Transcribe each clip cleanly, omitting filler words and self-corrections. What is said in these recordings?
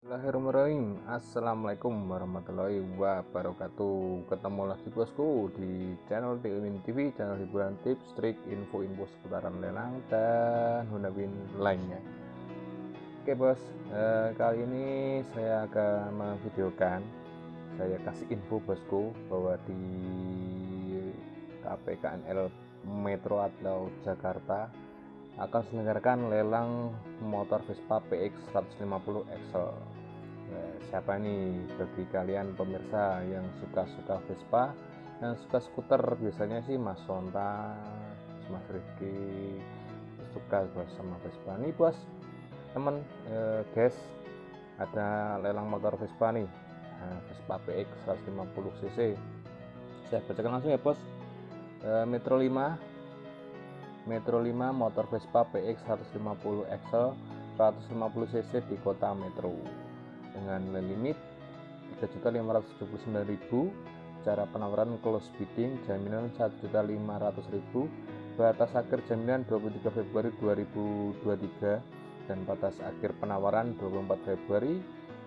Bismillahirrahmanirrahim. Assalamualaikum warahmatullahi wabarakatuh. Ketemu lagi bosku di channel Timin TV, channel hiburan tips, trik, info seputaran lelang dan Honda Win lainnya. Oke bos, kali ini saya akan memvideokan, saya kasih info bosku bahwa di KPKNL Metro atau Jakarta akan diselenggarakan lelang motor Vespa PX 150 Excel. Siapa nih bagi kalian pemirsa yang suka-suka Vespa, yang suka skuter, biasanya sih Mas Sonta, Mas Rifki suka sama Vespa nih bos. Temen guys, ada lelang motor Vespa nih, Vespa PX 150 cc. Saya bacakan langsung ya bos. Metro 5 motor Vespa PX 150 Excel 150 cc di kota Metro dengan limit 3.579.000, cara penawaran close bidding, jaminan 1.500.000, batas akhir jaminan 23 Februari 2023 dan batas akhir penawaran 24 Februari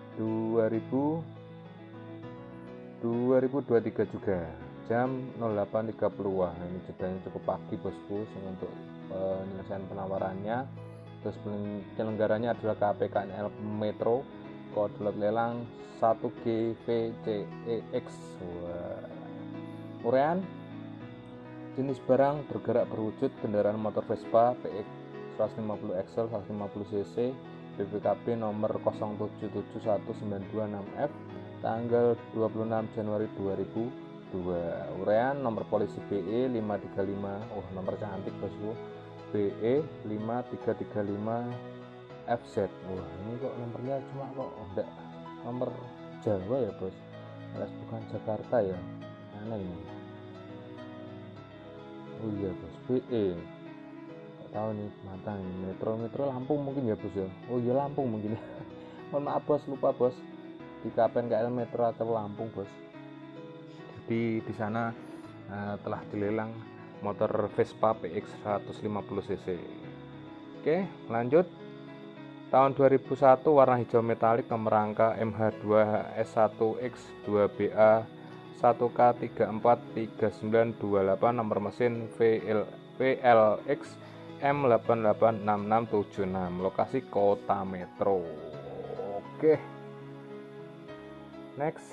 2023 juga, jam 08.30. Wah, ini jedanya cukup pagi bosku untuk penyelesaian penawarannya. Terus penyelenggaranya adalah KPKNL Metro, kode lot lelang 1GVCEX. Urean jenis barang bergerak berwujud kendaraan motor Vespa PX 150 Excel 150 cc BPKB nomor 0771926F tanggal 26 Januari 2002. Urean nomor polisi BE 535. Nomor cantik bosku, BE 5335 FZ. Ini kok nomornya cuma kok enggak nomor Jawa ya bos, alias bukan Jakarta ya, aneh ini. Iya bos, BE nggak tahu nih, matang ini. Metro Lampung mungkin ya bos ya. Iya Lampung mungkin ya. Mohon maaf bos, lupa bos, di KPKNL Metro atau Lampung bos. Jadi di sana telah dilelang motor Vespa PX 150 cc. Oke, lanjut. Tahun 2001, warna hijau metalik, nomor rangka MH2S1X2BA 1K343928, nomor mesin VLX M886676, lokasi kota Metro. Oke, next.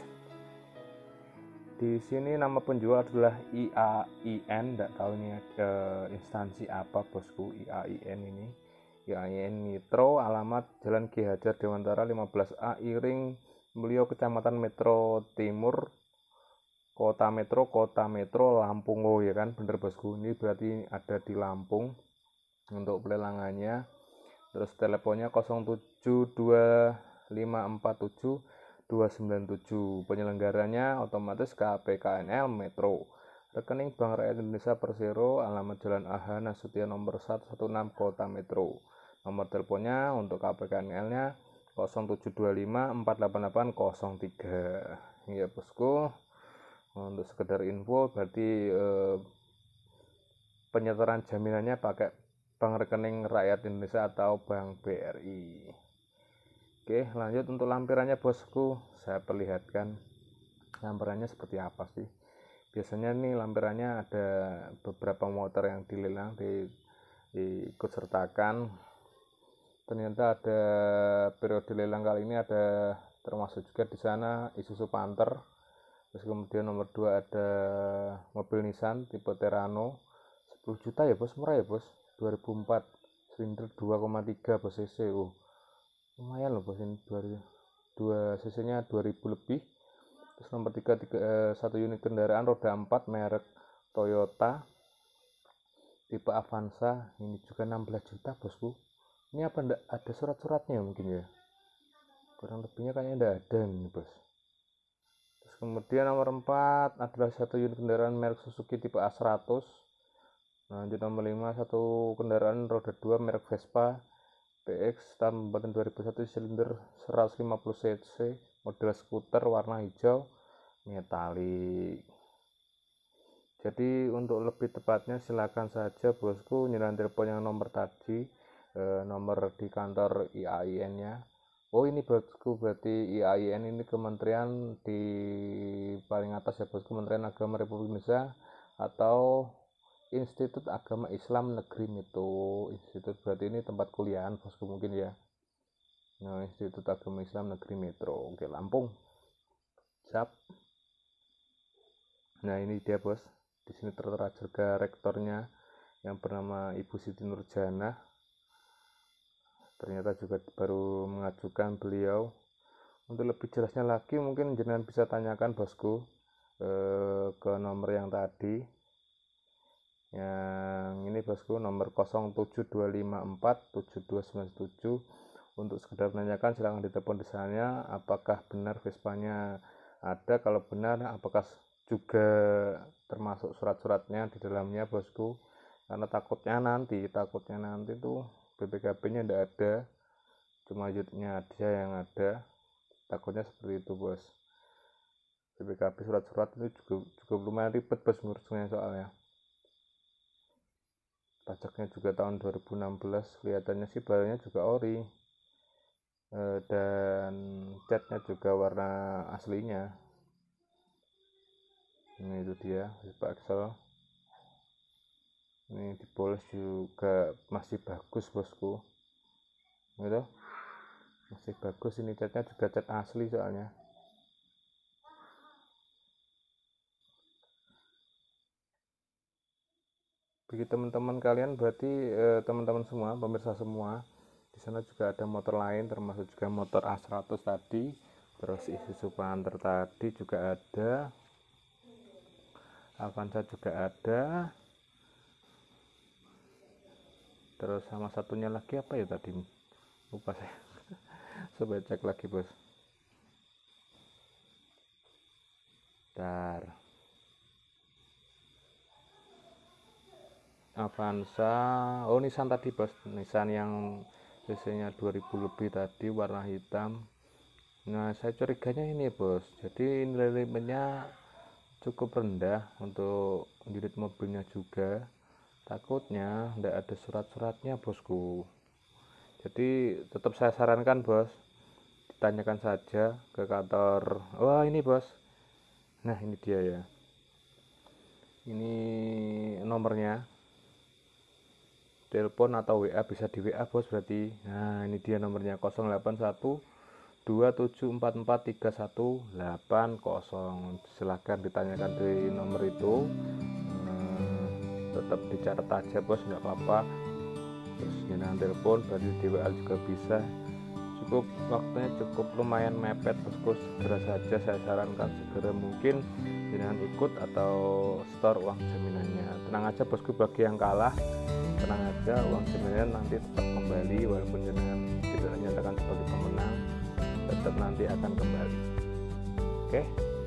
Di sini nama penjual adalah IAIN, tidak tahu ini instansi apa bosku. IAIN ini IAIN Metro, alamat Jalan Ki Hajar Dewantara 15A Iring Mulyo, Kecamatan Metro Timur, Kota Metro Lampung. Oh ya kan, bener bosku, ini berarti ada di Lampung untuk pelelangannya. Terus teleponnya 0722547 penyelenggaranya otomatis KPKNL Metro. Rekening Bank Rakyat Indonesia Persero, alamat Jalan AH Nasution nomor 116 Kota Metro. Nomor teleponnya untuk KPKNL-nya 0725488803. Ya bosku, untuk sekedar info, berarti penyetoran jaminannya pakai bank rekening Rakyat Indonesia atau Bank BRI. Oke, lanjut untuk lampirannya bosku, saya perlihatkan lampirannya seperti apa sih. Biasanya nih lampirannya ada beberapa motor yang dilelang diikut sertakan. Ternyata ada periode lelang kali ini ada termasuk juga di sana Isuzu Panther. Terus kemudian nomor 2 ada mobil Nissan tipe Terrano 10 juta ya bos, murah ya bos, 2004, silinder 2,3 bos cc. Lumayan loh bos, ini 2 cc nya 2000 lebih. Terus nomor 3, 1 unit kendaraan roda 4 merek Toyota tipe Avanza, ini juga 16 juta bosku. Ini apa enggak ada surat-suratnya mungkin ya, kurang lebihnya kayaknya enggak ada nih bos. Terus kemudian nomor 4 adalah 1 unit kendaraan merek Suzuki tipe A100. Lanjut nomor 5, 1 kendaraan roda 2 merek Vespa PX tahun 2001, silinder 150 cc, model skuter, warna hijau metalik. Jadi untuk lebih tepatnya silakan saja bosku nyerang telepon yang nomor tadi, nomor di kantor IAIN nya Oh ini bosku, berarti IAIN ini kementerian di paling atas ya bosku, Kementerian Agama Republik Indonesia atau Institut Agama Islam Negeri Metro. Institut berarti ini tempat kuliahan bosku mungkin ya. Nah, Institut Agama Islam Negeri Metro. Oke, Lampung. Siap. Nah, ini dia bos. Di sini tertera juga rektornya yang bernama Ibu Siti Nurjana. Ternyata juga baru mengajukan beliau. Untuk lebih jelasnya lagi mungkin jenengan bisa tanyakan bosku ke nomor yang tadi. Yang ini bosku nomor 072547297. Untuk sekedar menanyakan silahkan ditelepon di sana apakah benar Vespanya ada, kalau benar apakah juga termasuk surat-suratnya di dalamnya bosku, karena takutnya nanti tuh BPKB-nya tidak ada, cuma unitnya aja yang ada, takutnya seperti itu bos. BPKB surat-surat itu juga lumayan ribet bos ngurusnya, soalnya pajaknya juga tahun 2016, kelihatannya sih barangnya juga ori, dan catnya juga warna aslinya. Ini itu dia Pak Excel. Ini dipoles juga masih bagus bosku, gitu, masih bagus. Ini catnya juga cat asli soalnya. Bagi teman-teman kalian berarti teman-teman semua, pemirsa semua, di sana juga ada motor lain termasuk juga motor A100 tadi, terus Isuzu Panther tadi juga ada, Avanza juga ada, terus sama satunya lagi apa ya tadi, lupa saya. Coba cek lagi bos. Bentar. Avanza, oh Nissan tadi bos, Nissan yang cc-nya 2000 lebih tadi, warna hitam. Nah saya curiganya ini bos, jadi nilai limitnya cukup rendah untuk unit mobilnya juga, takutnya tidak ada surat-suratnya bosku. Jadi tetap saya sarankan bos, ditanyakan saja ke kantor. Wah ini bos, nah ini dia ya, ini nomornya, telepon atau WA, bisa di WA bos berarti. Nah ini dia nomornya 081 27443180. Silahkan ditanyakan di nomor itu, tetap dicatat aja bos, nggak apa-apa. Terus jangan telepon, berarti di WA juga bisa. Cukup waktunya cukup lumayan mepet bosku, segera saja saya sarankan, segera mungkin jangan ikut atau store uang jaminannya. Tenang aja bosku, bagi yang kalah tenang aja, uang jaminannya nanti tetap kembali, walaupun jangan tidak dinyatakan sebagai pemenang, tetap nanti akan kembali. Oke,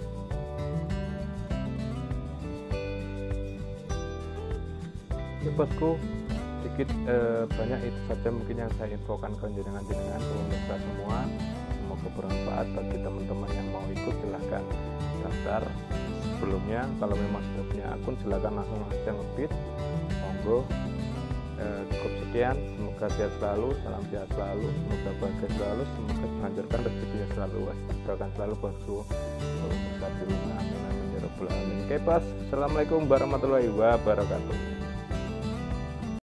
bosku, sedikit banyak itu saja mungkin yang saya infokan ke jenengan pemirsa semua. Semoga bermanfaat bagi teman-teman yang mau ikut. Silahkan daftar sebelumnya, kalau memang sudah punya akun silahkan langsung aja ngebit, monggo. Cukup sekian, semoga sehat selalu, salam sehat selalu, semoga bahagia selalu, semoga dilancarkan rezekinya selalu, doakan selalu bosku. Amin amin ya rabbal alamin. Oke bos, assalamualaikum warahmatullahi wabarakatuh.